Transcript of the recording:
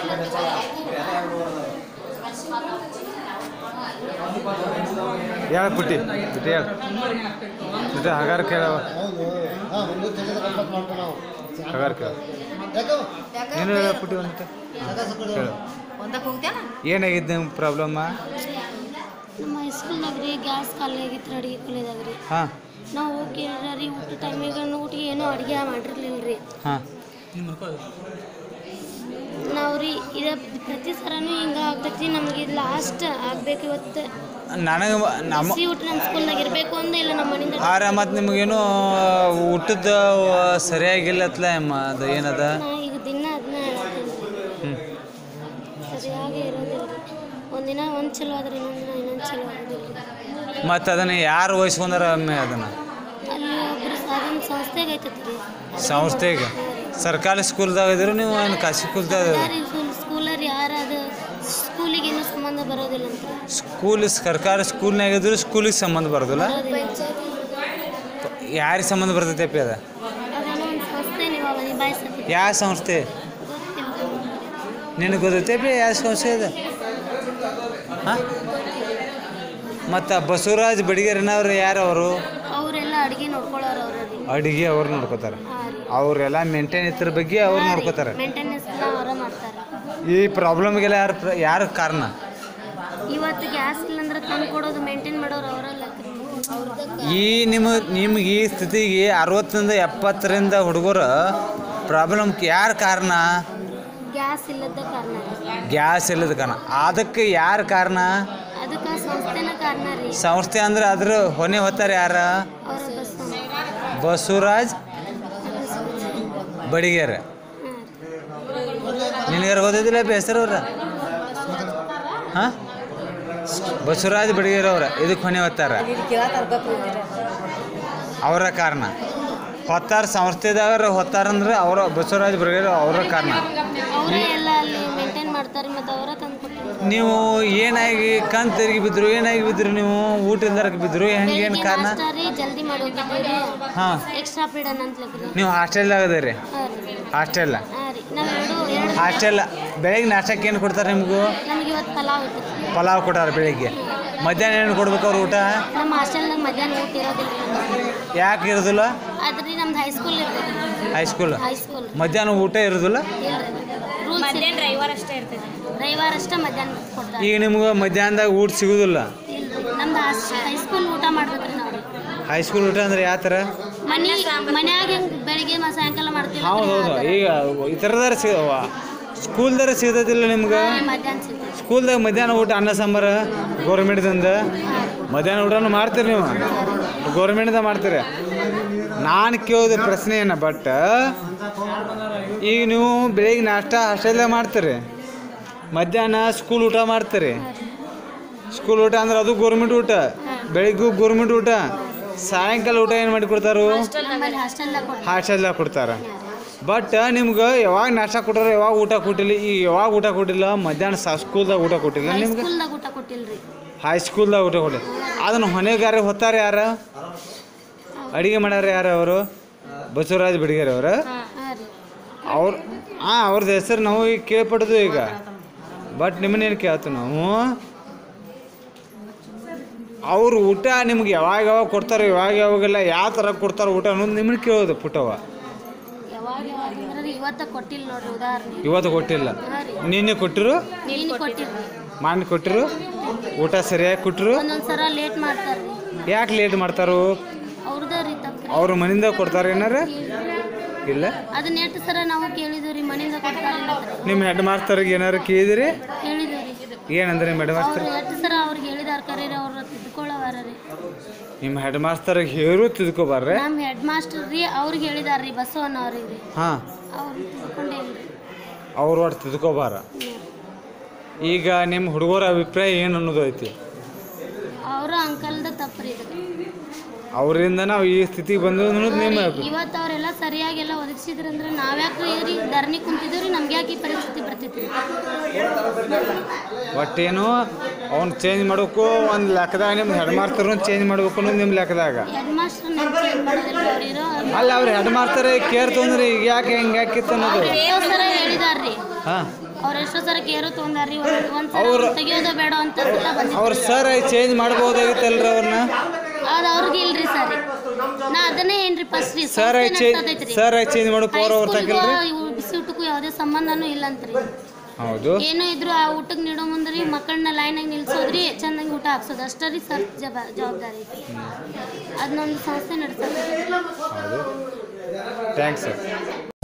ಹೇಳ ಪುಟ್ಟಿ ಪುಟ್ಟಿ ಹೇಳ ಪುಟ್ಟಿ ಹಗಾರ ಕೇಳವ ಹಗಾರ ಕೇಳ ನೀನು ಹೇಳ ಪುಟ್ಟಿ ಒಂದು ಹೇಳು ಏನಾಗಿದ್ದು ನಿಮ್ಮ ಪ್ರಾಬ್ಲಮ್ಮ? ನಮ್ಮ ಹೈಸ್ಕೂಲ್ನಾಗ ರೀ ಗ್ಯಾಸ್ ಖಾಲಿ ಆಗಿತ್ತು ಅಡುಗೆ ಕೊಲೆದಾಗ ರೀ. ಹಾಂ ನಾವು ಹೋಗಿ ಕೇಳಿದ್ರೆ ರೀ ಊಟ ಟೈಮಿಗೆ ಊಟಿಗೆ ಏನೂ ಅಡುಗೆ ಮಾಡಿರ್ಲಿಲ್ಲ ರೀ. ಹಾಂ ನಾವು ರೀ ಇದು ಪ್ರತಿ ಸರನೂ ಹಿಂಗೆ ಆಗ್ತೈತಿ. ನಮ್ಗೆ ಇದು ಲಾಸ್ಟ್ ಆಗ್ಬೇಕು ಇವತ್ತು. ನನಗೆ ನಮ್ಮ ಊಟ ನಮ್ಮ ಸ್ಕೂಲ್ನಾಗ ಇರಬೇಕು ಅಂದ ಇಲ್ಲ ನಮ್ಮ ಮನೆಯಿಂದ ಆರ ಮತ್ತು ನಿಮಗೇನು ಊಟದ ಸರಿಯಾಗಿಲ್ಲತ್ಲ ಅಮ್ಮ ಅದು ಏನದ? ಈಗ ದಿನ ಅದನ್ನ ಹೇಳತ್ತೀನಿ ರೀ. ಸರಿಯಾಗಿ ಇರೋದಿಲ್ಲ ರೀ. ಒಂದಿನ ಒಂದು ಚಲೋ ಆದ್ರೆ ಇನ್ನೊಂದು ಚಲೋ ಆಗೋದಿಲ್ಲ. ಮತ್ತು ಅದನ್ನು ಯಾರು ವಹಿಸ್ಕೊಂಡಾರ ಒಮ್ಮೆ ಅದನ್ನು? ಅಲ್ಲಿ ಒಬ್ಬರು ಸಾಧನ ಸಂಸ್ಥೆಗೆ ಐತೈತಿ ರೀ. ಸಂಸ್ಥೆಗೆ ಸರ್ಕಾರಿ ಸ್ಕೂಲ್ದಾಗ ಇದ್ರು ನೀವು ಏನು ಖಾಸಗಿ ಸ್ಕೂಲ್ದಾಗ? ಸ್ಕೂಲರ್ ಯಾರು ಅದು ಸ್ಕೂಲಿಗೆ ಏನೂ ಸಂಬಂಧ ಬರೋದಿಲ್ಲ ಅಂತ. ಸ್ಕೂಲ್ ಸರ್ಕಾರಿ ಸ್ಕೂಲ್ನಾಗ ಇದ್ರು ಸ್ಕೂಲಿಗೆ ಸಂಬಂಧ ಬರೋದಿಲ್ಲ? ಯಾರಿಗೆ ಸಂಬಂಧ ಬರ್ತೈತೆ ಅದು? ಅದೇನೋ ಒಂದು ಸಂಸ್ಥೆ ನೀವು ನಿಭಾಯಿಸ್ತೀವಿ. ಯಾವ ಸಂಸ್ಥೆ ನಿನಗೆ ಗೊತ್ತೈತೆ ಯಾವ ಸಂಸ್ಥೆ ಅದು? ಹಾಂ ಮತ್ತು ಬಸವರಾಜ್ ಬಡಿಗೇರನವ್ರು ಯಾರು ಅವರು? ಅವರೆಲ್ಲ ಅಡುಗೆ ನೋಡ್ಕೊಳ್ಳೋರು ಅವರು. ಅಡುಗೆ ಅವ್ರು ನೋಡ್ಕೋತಾರೆ, ಅವರೆಲ್ಲ ಮೇಂಟೈನ್ ಇದ್ರ ಬಗ್ಗೆ ಅವ್ರು ನೋಡ್ಕೋತಾರೆ. ಮೇಂಟೆನೆನ್ಸ್ ಎಲ್ಲ ಅವರ ಮಾಡ್ತಾರೆ. ಈ ಪ್ರಾಬ್ಲಮ್ಗೆಲ್ಲ ಯಾರು ಕಾರಣ? ಇವತ್ತು ಗ್ಯಾಸ್ ಇಲ್ಲಂದ್ರೆ ತಂದು ಕೊಡೋದು ಮೇಂಟೈನ್ ಮಾಡೋರು ಅವರಲ್ಲ. ಈ ನಿಮ್ಗೆ ಈ ಸ್ಥಿತಿಗೆ 60ರಿಂದ 70ರಿಂದ ಹುಡುಗರು ಪ್ರಾಬ್ಲಮ್ಗೆ ಯಾರು ಕಾರಣ? ಗ್ಯಾಸ್ ಇಲ್ಲದ ಕಾರಣ. ಗ್ಯಾಸ್ ಇಲ್ಲದ ಕಾರಣ. ಅದಕ್ಕೆ ಯಾರು ಕಾರಣ? ಅದಕ್ಕೆ ಸಂಸ್ಥೆನ ಕಾರಣ ರೀ. ಸಂಸ್ಥೆ ಅಂದ್ರೆ ಅದ್ರ ಹೊಣೆ ಹೊತ್ತಾರೆ ಯಾರ? ಬಸವರಾಜ್ ಬಡಿಗೇರ. ನಿನಗಾರ ಗೊತ್ತಿದ್ದಿಲ್ಲ ಹೆಸರವ್ರ? ಹಾಂ ಬಸವರಾಜ್ ಬಡಿಗೇರವ್ರ ಇದಕ್ಕೆ ಹೊಣೆ ಹೊತ್ತಾರ, ಅವರ ಕಾರಣ. ಹೊತ್ತಾರ ಸಂಸ್ಥೆದವ್ರು ಹೊತ್ತಾರಂದ್ರೆ ಅವರ ಬಸವರಾಜ್ ಬಡಿಗೇರ ಅವರ ಕಾರಣ. ನೀವು ಏನಾಗಿ ಕಣ್ ತಿರುಗಿ ಬಿದ್ರು, ಏನಾಗಿ ಬಿದ್ರು, ನೀವು ಊಟ ಇಲ್ದರಕ್ಕೆ ಬಿದ್ರು, ಹೆಂಗೇನು ಕಾರಣ? ಹಾಂ ನೀವು ಹಾಸ್ಟೆಲ್ದಾಗ ಅದೇರಿ? ಹಾಸ್ಟೆಲ್ಲ ಬೆಳಗ್ಗೆ ನಾಷ್ಟಕ್ಕೆ ಏನು ಕೊಡ್ತಾರೆ ನಿಮಗೂ? ಪಲಾವ್ ಕೊಟ್ಟಾರೆ ಬೆಳಿಗ್ಗೆ. ಮಧ್ಯಾಹ್ನ ಏನು ಕೊಡ್ಬೇಕು ಅವ್ರು ಊಟ? ನಮ್ಮ ಹಾಸ್ಟೆಲ್ನಾಗ ಮಧ್ಯಾಹ್ನ ಊಟ ಇರೋದಿಲ್ಲ. ಯಾಕೆ ಇರೋದಿಲ್ಲ? ಅದ್ರಿ ನಮ್ದು ಹೈಸ್ಕೂಲ್ ಇರ್ತದೆ. ಹೈಸ್ಕೂಲ್ ಮಧ್ಯಾಹ್ನ ಊಟ ಇರೋದಿಲ್ಲ? ಮಧ್ಯಾಹ್ನ ರವಿವಾರ ಅಷ್ಟೇ ಇರ್ತದೆ. ರವಿವಾರ ಅಷ್ಟೇ ಮಧ್ಯಾಹ್ನ ಕೊಡ್ತಾರೆ. ಈಗ ನಿಮ್ಗೆ ಮಧ್ಯಾಹ್ನದಾಗ ಊಟ ಸಿಗೋದಿಲ್ಲ? ನಮ್ದು ಹೈಸ್ಕೂಲ್ ಊಟ ಮಾಡ್ಬೇಕ್ರಿ ನಾವು. ಹೈಸ್ಕೂಲ್ ಊಟ ಅಂದ್ರೆ ಯಾವ ಥರ? ಮನ್ಯಾಗ ಬೆಳಿಗ್ಗೆ ಸಾಯಂಕಾಲ ಮಾಡ್ತೀವಿ. ಹೌದು ಈಗ ಈ ಥರದಾರ ಸ್ಕೂಲ್ದಾರ ಸಿಗೋದಿಲ್ಲ ನಿಮ್ಗೆ? ಸ್ಕೂಲ್ದಾಗ ಮಧ್ಯಾಹ್ನ ಊಟ ಅನ್ನ ಸಾಂಬಾರು ಗೌರ್ಮೆಂಟ್ದಿಂದ ಮಧ್ಯಾಹ್ನ ಊಟನೂ ಮಾಡ್ತೀರಿ ನೀವು? ಗೌರ್ಮೆಂಟ್ದಾಗ ಮಾಡ್ತೀರಿ? ನಾನು ಕೇಳೋದು ಪ್ರಶ್ನೆ ಏನು, ಬಟ್ ಈಗ ನೀವು ಬೆಳಿಗ್ಗೆ ನಾಷ್ಟ ಹಾಸ್ಟೆಲ್ದಾಗ ಮಾಡ್ತೀರಿ, ಮಧ್ಯಾಹ್ನ ಸ್ಕೂಲ್ ಊಟ ಮಾಡ್ತೀರಿ. ಸ್ಕೂಲ್ ಊಟ ಅಂದ್ರೆ ಅದು ಗೌರ್ಮೆಂಟ್ ಊಟ, ಬೆಳಿಗ್ಗೆ ಗೌರ್ಮೆಂಟ್ ಊಟ, ಸಾಯಂಕಾಲ ಊಟ ಏನು ಮಾಡಿ ಕೊಡ್ತಾರೋ? ಹಾಸ್ಟೆಲ್ದಾಗ ಕೊಡ್ತಾರೆ. ಬಟ್ ನಿಮ್ಗೆ ಯಾವಾಗ ನಾಷ್ಟ ಕೊಟ್ಟಾರ, ಯಾವಾಗ ಊಟ ಕೊಟ್ಟಿಲ್ಲ? ಈಗ ಯಾವಾಗ ಊಟ ಕೊಟ್ಟಿಲ್ಲ? ಮಧ್ಯಾಹ್ನ ಸ್ಕೂಲ್ದಾಗ ಊಟ ಕೊಟ್ಟಿಲ್ಲ ನಿಮ್ಗೆ? ಹೈಸ್ಕೂಲ್ದಾಗ ಊಟ ಕೊಟ್ಟಿಲ್ಲ. ಅದನ್ನು ಹೊಣೆಗಾರ ಹೊತ್ತಾರೆ ಯಾರು? ಅಡುಗೆ ಮಾಡ್ಯಾರ ಯಾರು ಅವರು? ಬಸವರಾಜ್ ಬಡಿಗೇರ್ ಅವರು. ಅವ್ರು ಅವ್ರದ್ದು ಹೆಸರು ನಾವು ಈಗ ಕೇಳ್ಪಡೋದು ಈಗ. ಬಟ್ ನಿಮ್ಮನ್ನೇನು ಕೇಳ್ತೀವಿ ನಾವು, ಅವ್ರು ಊಟ ನಿಮ್ಗೆ ಯಾವಾಗ ಯಾವಾಗ ಕೊಡ್ತಾರೆ, ಯಾವಾಗೆಲ್ಲ ಯಾವ ಥರ ಕೊಡ್ತಾರೆ ಊಟ ಅನ್ನೋದು ನಿಮ್ಮನ್ನ ಕೇಳೋದು ಪುಟ್ಟವ. ಇವತ್ತು ಕೊಟ್ಟಿಲ್ಲ, ನಿನ್ನೆ ಕೊಟ್ಟರು, ಮಾಡಿ ಕೊಟ್ಟರು, ಊಟ ಸರಿಯಾಗಿ ಕೊಟ್ಟರು. ಯಾಕೆ ಲೇಟ್ ಮಾಡ್ತಾರೋ? ಅವ್ರ ಮನೆಯಿಂದ ಕೊಡ್ತಾರೆ ಏನಾರ? ಇಲ್ಲ ಅದನ್ನ ಎಷ್ಟು ಸರ ನಾವು ಕೇಳಿದ್ವಿ ಮನೆಯಿಂದ ಕೊಡ್ತಾರೆ. ನಿಮ್ಮ ಹೆಡ್ ಮಾಸ್ತರ್ಗೆ ಏನಾರು ಕೇಳಿದಿರಿ? ಏನಂದ್ರೆ ನಿಮ್ಮ ಹೆಡ್ ಮಾಸ್ತರ್ ಎಷ್ಟು ಸರ ಅವ್ರಿಗೆ ಹೇಳಿದಾರ ಕರೀರಿ, ಅವ್ರ ತಿದ್ಕೊಳ್ಳೋವಾರ ರೀ. ನಿಮ್ಮ ಹೆಡ್ ಮಾಸ್ತರ್ಗೆ ಹೇರು ತಿದ್ಕೋಬಾರ್ರಿ? ನಮ್ಮ ಹೆಡ್ ಮಾಸ್ಟರ್ ರೀ ಅವ್ರಿಗೆ ಹೇಳಿದಾರ್ರಿ ಬಸವಣ್ಣ ಅವ್ರಿಗೆ. ಹಾಂ ಅವ್ರು ತಿದ್ಕೊಂಡೇನ್ರಿ, ಅವ್ರು ಒಟ್ಟು ತಿದ್ಕೋಬಾರ. ಈಗ ನಿಮ್ಮ ಹುಡುಗರ ಅಭಿಪ್ರಾಯ ಏನು ಅನ್ನೋದು ಐತಿ? ಅವರ ಅಂಕಲ್ದ ತಪ್ಪು ರೀ. ಅವರಿಂದ ನಾವು ಈ ಸ್ಥಿತಿಗೆ ಬಂದು ಅನ್ನೋದು ನಿಮ್ಮ ಇವತ್ತು ಅವರೆಲ್ಲ ಸರಿಯಾಗೆಲ್ಲ ಒದಗಿಸಿದ್ರಂದ್ರೆ ನಾವ್ಯಾಕೆ ರೀ ಧರಣಿ ಕುಂತಿದ್ದೀವಿ, ನಮ್ಗೆ ಯಾಕೆ ಈ ಪರಿಸ್ಥಿತಿ ಬರ್ತಿತ್ತು? ಒಟ್ಟೇನು ಅವ್ನು ಚೇಂಜ್ ಮಾಡಬೇಕು ಒಂದು ಲೆಕ್ಕದಾಗ, ನಿಮ್ಮ ಹೆಡ್ ಮಾಸ್ತರ್ನು ಚೇಂಜ್ ಮಾಡ್ಬೇಕು ಅನ್ನೋದು ನಿಮ್ಮ ಲೆಕ್ಕದಾಗ. ಹೆಡ್ ಮಾಸ್ಟರ್ ಚೇಂಜ್ ಮಾಡೋದಿಲ್ಲ ಅವ್ರಿರೋ ಅಲ್ಲ, ಅವ್ರು ಹೆಡ್ ಮಾಸ್ತರ ಕೇರ್ ತೊಂದ್ರೆ ಈಗ ಯಾಕೆ ಹೆಂಗೆ ಹಾಕಿತ್ತು ಅನ್ನೋದು ಸರ ಹೇಳಿದಾರ್ರಿ. ಹಾಂ ಅವ್ರು ಎಷ್ಟೋ ಸಲ ಕೇರು ತೊಗೊಂಡಾರ್ರಿ ಒಂದ್ಸಲ ತೆಗಿಯೋದು ಬೇಡ ಅಂತ ಅವ್ರ ಸರ್ ಚೇಂಜ್ ಮಾಡ್ಬೋದಾಗಿತ್ತಲ್ರಿ ಅವ್ರನ್ನ ಅದು ಅವ್ರಿಗೆ ಇಲ್ರಿ ಸರ್ ನಾ ಅದನ್ನೇ ಏನ್ರಿ ಫಸ್ಟ್ ರೀ ಸರ್ ಚೇಂಜ್ ಮಾಡೋ ಪವರ್ ಅವ್ರ ತಗಿಲ್ರಿ ಬಿಸಿ ಊಟಕ್ಕೂ ಯಾವುದೇ ಸಂಬಂಧನೂ ಇಲ್ಲ ಅಂತ್ರಿ ಹೌದು ಏನೋ ಇದ್ರು ಆ ಊಟಕ್ಕೆ ನೀಡೋ ಮುಂದ್ರಿ ಮಕ್ಕಳನ್ನ ಲೈನಾಗಿ ನಿಲ್ಸೋದ್ರಿ ಚೆನ್ನಾಗಿ ಊಟ ಹಾಕ್ಸೋದು ಅಷ್ಟೇ ರೀ ಸರ್ ಜವಾಬ್ದಾರಿ ಅದನ್ನೊಂದು ಸಂಸ್ಥೆ ನಡೆಸೋದು ಥ್ಯಾಂಕ್ಸ್ ಸರ್